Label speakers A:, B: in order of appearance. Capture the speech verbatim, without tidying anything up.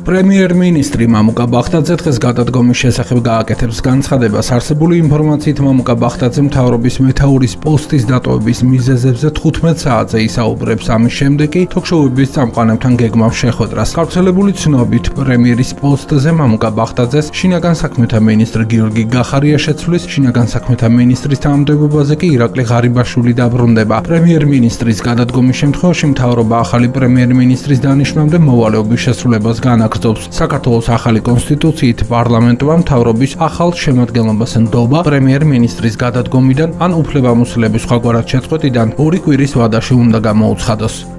A: პრემიერ-მინისტრი მამუკა ბახტაძე დღეს გადადგომის შესახებ გააკეთებს განცხადებას. არსებული ინფორმაციით მამუკა ბახტაძე მთავრობის მეთაურის პოსტის დატოვების მიზეზებზე თხუთმეტ საათზე ისაუბრებს. ამის შემდეგ კი თოქ-შოუების წამყვანებთან გეგმავს შეხვედრას. გავრცელებული ცნობით პრემიერის პოსტზე მამუკა ბახტაძეს შინაგან საქმეთა მინისტრი გიორგი გახარია შეცვლის, შინაგან საქმეთა მინისტრის თანამდებობაზე კი ირაკლი ღარიბაშვილი დაბრუნდება. პრემიერ-მინისტრის გადადგომის შემთხვევაში მთავრობა ახალი პრემიერ-მინისტრის დანიშვნამდე მოვალეობის შესრულებას განაგრძობს. საქართველოს ახალი კონსტიტუციით პარლამენტმა მთავრობის ახალ შემადგენლობას ნდობა პრემიერ-მინისტრის გადადგომიდან ან უფლებამოსილების სხვაგვარად შეწყვეტიდან ორი კვირის ვადაში უნდა გამოუცხადოს.